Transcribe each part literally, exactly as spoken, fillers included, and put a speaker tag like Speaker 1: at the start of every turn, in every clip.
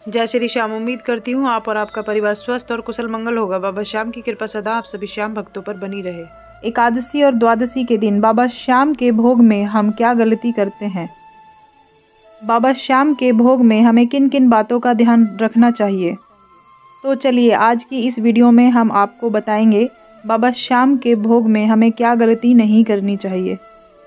Speaker 1: जय श्री श्याम। उम्मीद करती हूँ आप और आपका परिवार स्वस्थ और कुशल मंगल होगा। बाबा श्याम की कृपा सदा आप सभी श्याम भक्तों पर बनी रहे। एकादशी और द्वादशी के दिन बाबा श्याम के भोग में हम क्या गलती करते हैं? बाबा श्याम के भोग में हमें किन किन बातों का ध्यान रखना चाहिए? तो चलिए आज की इस वीडियो में हम आपको बताएंगे बाबा श्याम के भोग में हमें क्या गलती नहीं करनी चाहिए।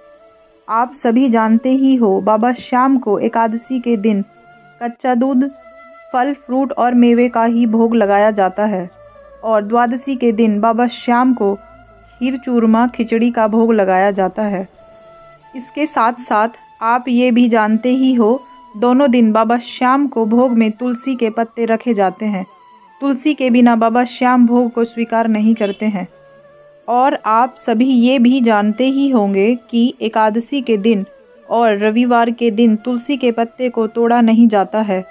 Speaker 1: आप सभी जानते ही हो, बाबा श्याम को एकादशी के दिन कच्चा दूध, फल फ्रूट और मेवे का ही भोग लगाया जाता है और द्वादशी के दिन बाबा श्याम को खीर चूरमा खिचड़ी का भोग लगाया जाता है। इसके साथ साथ आप ये भी जानते ही हो, दोनों दिन बाबा श्याम को भोग में तुलसी के पत्ते रखे जाते हैं। तुलसी के बिना बाबा श्याम भोग को स्वीकार नहीं करते हैं। और आप सभी ये भी जानते ही होंगे कि एकादशी के दिन और रविवार के दिन तुलसी के पत्ते को तोड़ा नहीं जाता है।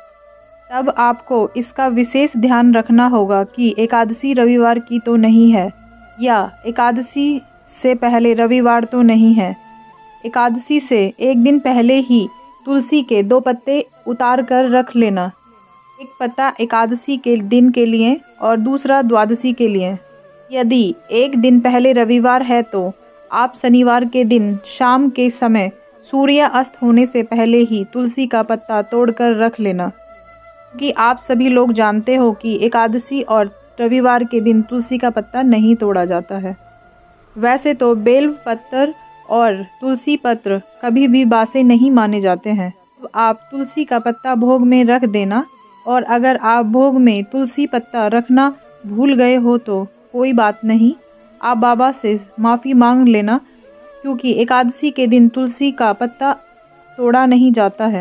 Speaker 1: तब आपको इसका विशेष ध्यान रखना होगा कि एकादशी रविवार की तो नहीं है, या एकादशी से पहले रविवार तो नहीं है। एकादशी से एक दिन पहले ही तुलसी के दो पत्ते उतार कर रख लेना। एक पत्ता एकादशी के दिन के लिए और दूसरा द्वादशी के लिए। यदि एक दिन पहले रविवार है तो आप शनिवार के दिन शाम के समय सूर्य अस्त होने से पहले ही तुलसी का पत्ता तोड़कर रख लेना, कि आप सभी लोग जानते हो कि एकादशी और रविवार के दिन तुलसी का पत्ता नहीं तोड़ा जाता है। वैसे तो बेल पत्र और तुलसी पत्र कभी भी बासे नहीं माने जाते हैं। तो आप तुलसी का पत्ता भोग में रख देना, और अगर आप भोग में तुलसी पत्ता रखना भूल गए हो तो कोई बात नहीं, आप बाबा से माफ़ी मांग लेना, क्योंकि एकादशी के दिन तुलसी का पत्ता तोड़ा नहीं जाता है।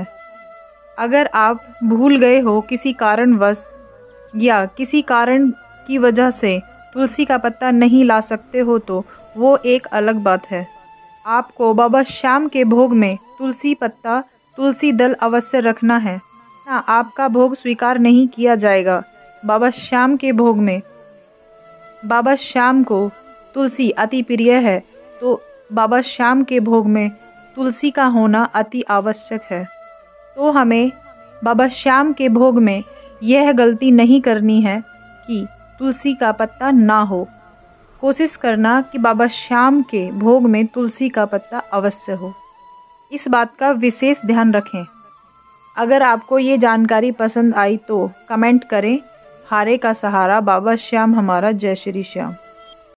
Speaker 1: अगर आप भूल गए हो किसी कारणवश, या किसी कारण की वजह से तुलसी का पत्ता नहीं ला सकते हो तो वो एक अलग बात है। आपको बाबा श्याम के भोग में तुलसी पत्ता, तुलसी दल अवश्य रखना है, ना आपका भोग स्वीकार नहीं किया जाएगा। बाबा श्याम के भोग में बाबा श्याम को तुलसी अति प्रिय है, तो बाबा श्याम के भोग में तुलसी का होना अति आवश्यक है। तो हमें बाबा श्याम के भोग में यह गलती नहीं करनी है कि तुलसी का पत्ता ना हो। कोशिश करना कि बाबा श्याम के भोग में तुलसी का पत्ता अवश्य हो। इस बात का विशेष ध्यान रखें। अगर आपको ये जानकारी पसंद आई तो कमेंट करें। हारे का सहारा बाबा श्याम हमारा। जय श्री श्याम।